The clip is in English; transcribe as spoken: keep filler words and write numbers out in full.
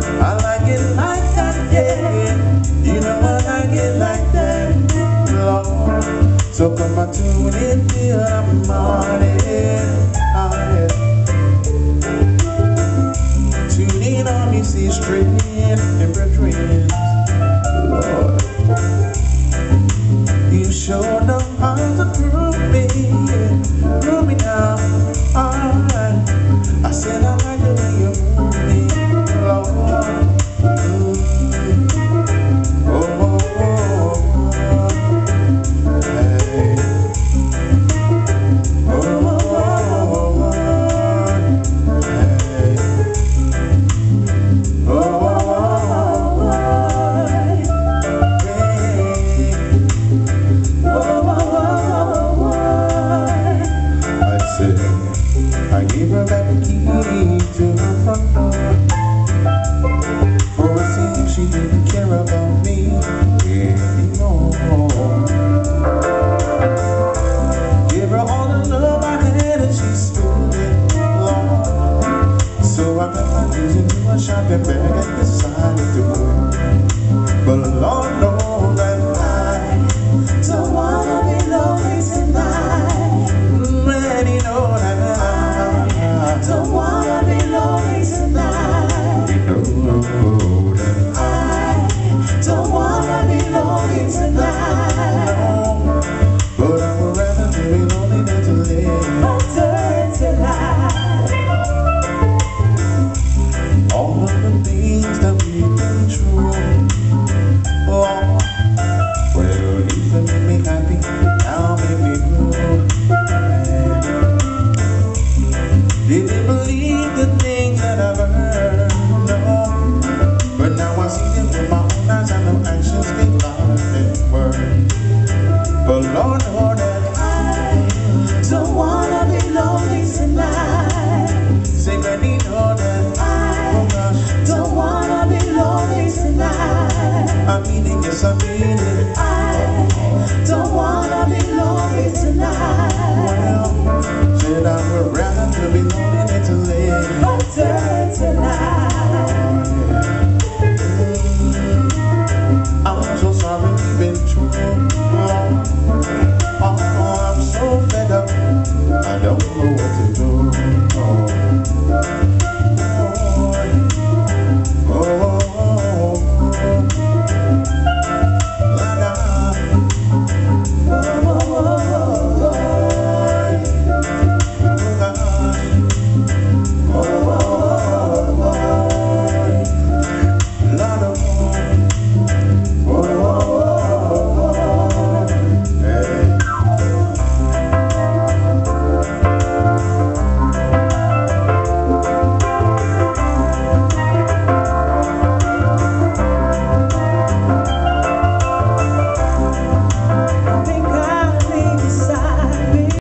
I like it like that, yeah. You know I like it like that, Lord. So come on, tune in till the morning. Oh, yeah. Tune in on me, see straight and brethren, Lord. You sure know how to prove me, prove me now. Alright, I said I like the way you move me, Lord. Oh, oh, oh, oh. Hey. Oh, oh, oh, oh. Hey. Oh, oh, oh, oh. Hey. Oh, oh, oh, oh. I said I gave her back the key to her front door. For it seemed she didn't care about me anymore. Give her all the love I had and she spilled it all. So I got my keys into a shopping bag and decided to go. But Lord knows that I don't wanna be lonely tonight. And you know that I don't wanna be lonely tonight. You know that I don't wanna be lonely tonight. No, but I would rather be lonely than to live a dirty life. All of the things that we've been through, oh, well, used to make me happy, now make me blue. Didn't believe the things that I've heard, no. But now I see them with my own eyes. I know actions speak louder than words. But Lord, Lord, that I don't wanna be lonely tonight. Say, let me know that I oh gosh, don't wanna be lonely tonight. I mean it, yes I mean it.